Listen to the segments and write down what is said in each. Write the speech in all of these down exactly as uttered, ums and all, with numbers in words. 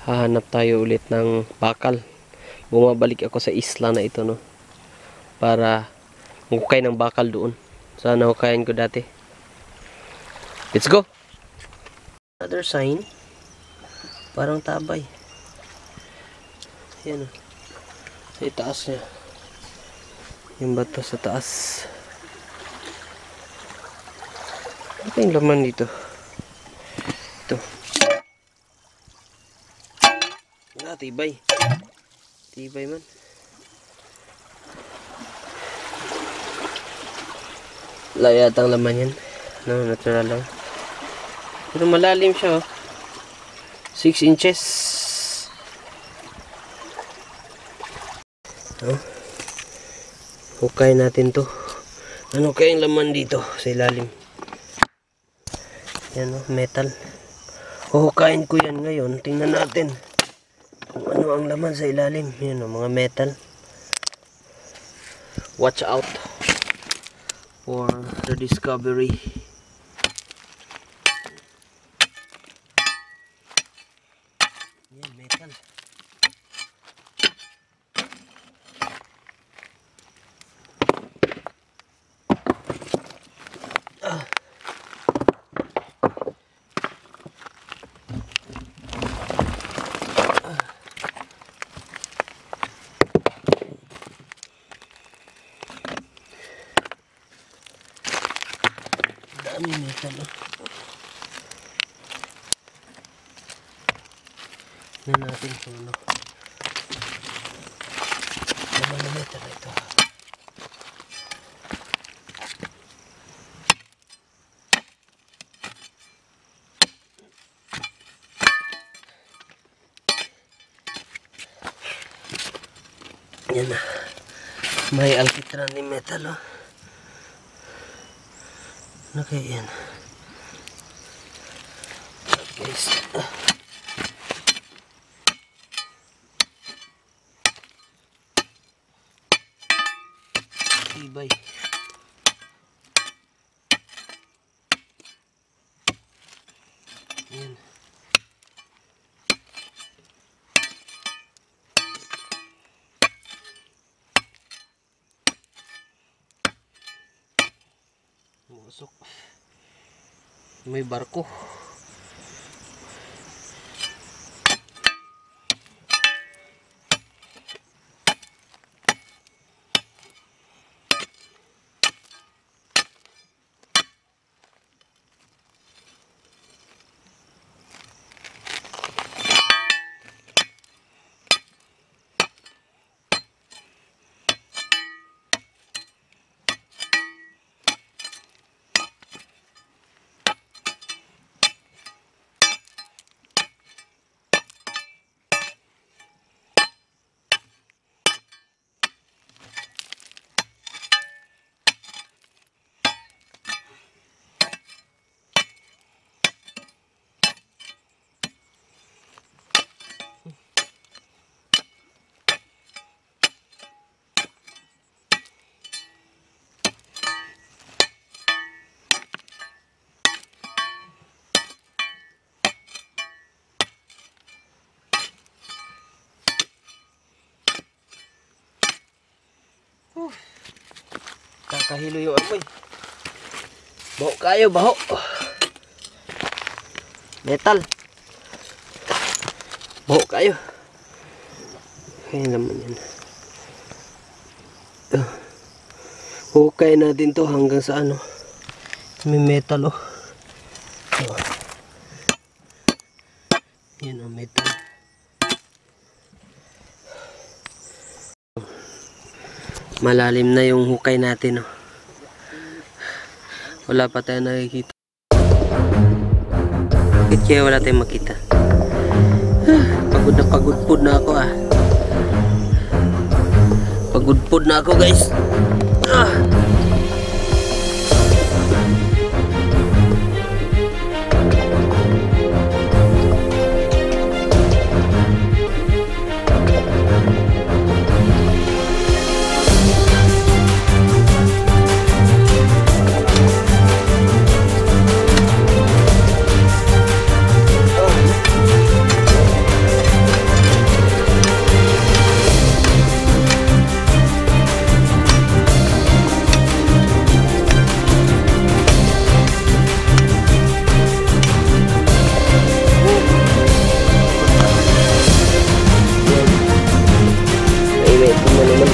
hahanap tayo ulit ng bakal. Bumabalik ako sa isla na ito, no, para hukay ng bakal doon. Sana hukayan ko dati. Let's go! Another sign. Parang tabay. Yan, sa itaas niya. Yung bato sa taas. Ano yung laman dito? Ito. Ah, tibay. Tibay man. Wala yatang laman yan. No, natural lang. Pero malalim siya, oh. six inches. Oh. Hukay natin to. Ano kayang laman dito sa ilalim? Yan, oh, metal. Huhukayin ko yan ngayon. Tingnan natin kung ano ang laman sa ilalim. Yan, oh, mga metal. Watch out for the discovery. Yan, metal. Ah. Dami metal, oh. Tignan natin kung ano naman na metal na ito. Yan na, may alkitran ni metal, oh. Ano kaya yan? Guys, ah. Tibay. Yan. Masuk. May barko. Kakahilo yung amoy. Baho kayo, baho. Metal. Baho kayo. Kaya naman yan. Uh, hukay natin to hanggang sa ano. May metal, oh. Oh. Yan ang metal. Malalim na yung hukay natin, oh. Wala pa tayo nakikita. Bakit kaya wala tayong makita? Ah, pagod na pagod pod na ako, ah. Pagod pod na ako, guys. Ah. ito na naman.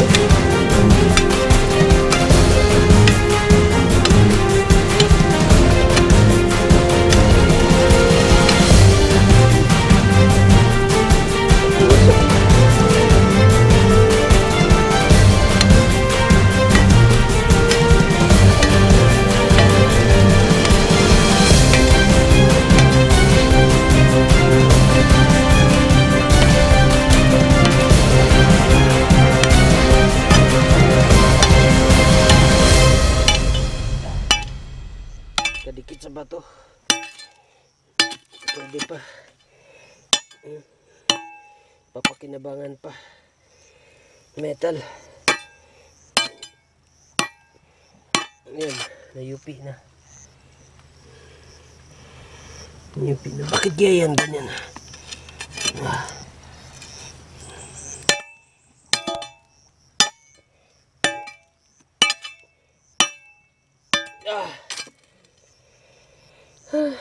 Kadikit sa bato. Pwede pa. Papakinabangan pa. Metal. Ayan, nayupi na. Nayupi na. Bakit kaya yan ganyan? Ah. Ah. Ah.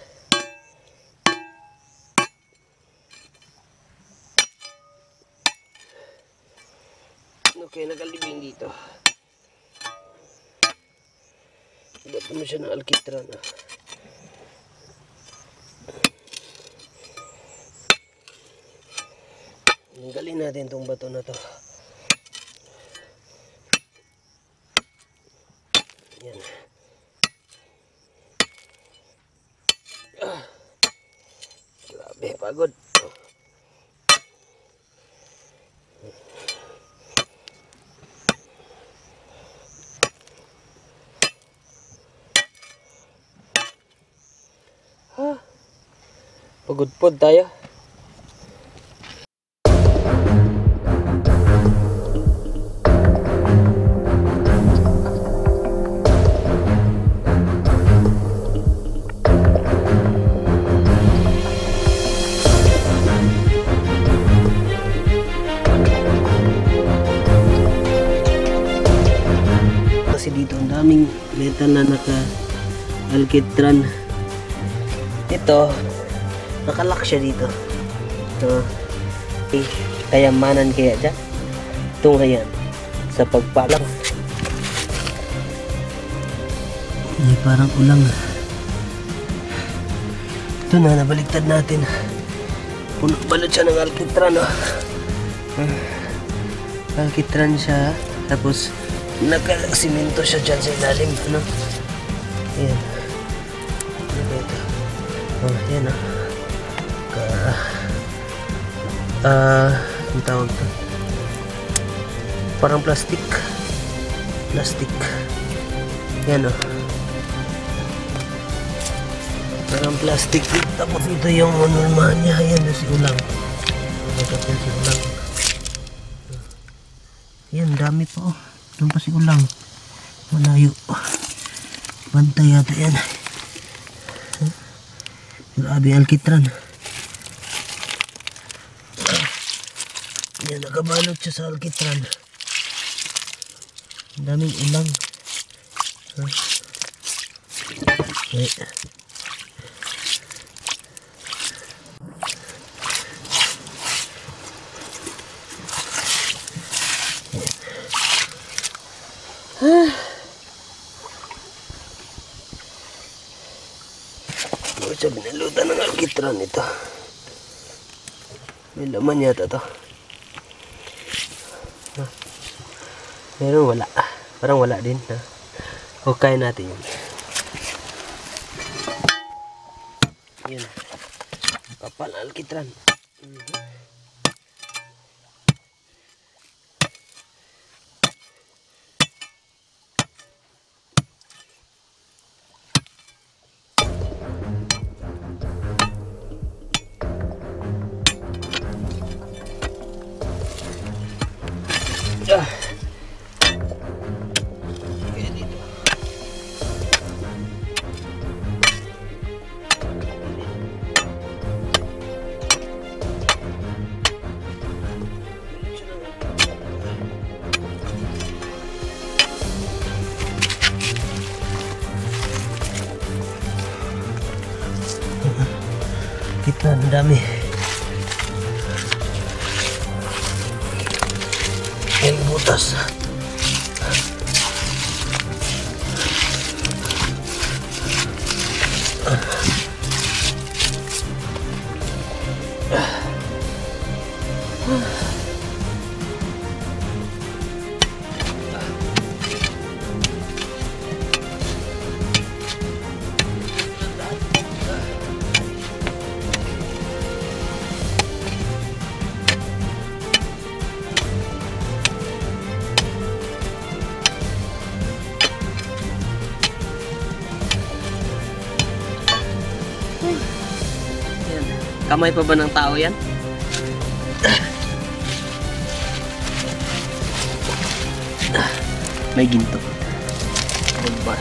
Okay, nakalibing dito. Ba't naman siya ng alkitran? Ah? Tanggalin natin itong bato na to. Yan. Ah. Grabe, pagod. Ah. Pagod po tayo. Dito ang daming metal na naka alkitran. Ito nakalock siya dito. So, eh, kayamanan kaya dyan itong ayan sa pagpalang. Ay, parang ulang. Ito na, nabaliktad natin. Puno balot siya ng alkitran. Oh. Alkitran siya, tapos nagka-simento siya dyan sa ilalim, ano? Ayan. Ano ba ito? Oh, ayan, ah. Ka... Ah, ang tawag ito? Parang plastic. Plastic. Ayan, oh. Parang plastic. Tapos ito yung normal niya. Ayan, si ulang. Ito si ulang. Ayan, dami pa, oh. Doon pa si ulang. Malayo. Bantay yata yan. Grabe alkitran. Yan, nakabalot siya sa alkitran. Ang daming ulang. Okay. Ah. Ano siya binalutan ng alkitran ito? May laman yata to. Ah. Meron wala. Parang wala din. Ha? Okay natin yun. Yun. Kapal na alkitran. Mm-hmm. Ah. Kaya dito. Kita ang dami. butas. Kamay pa ba ng tao yan? May ginto. Bumbar.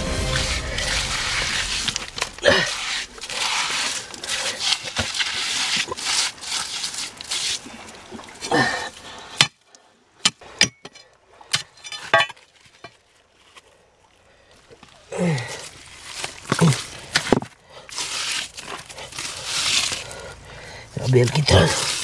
Biar kita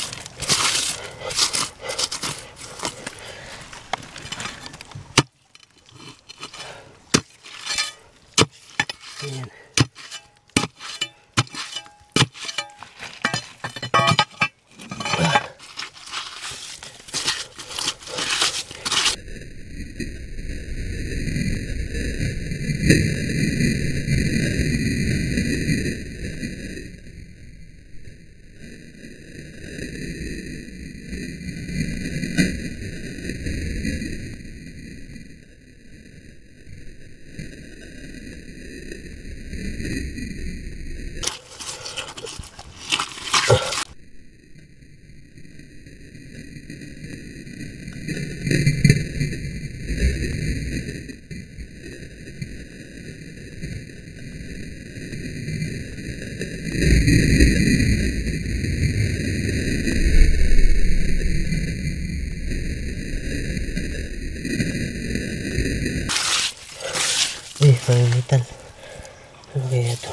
eh, parang metal. Ano kaya ito?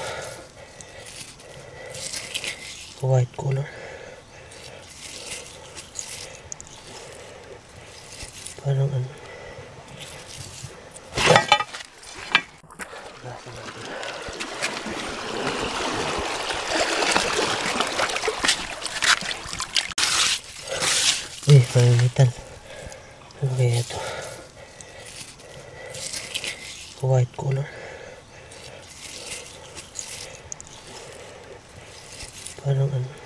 White color. Parang ano. Eh, parang metal. Ano kaya ito? White color. Parang ano.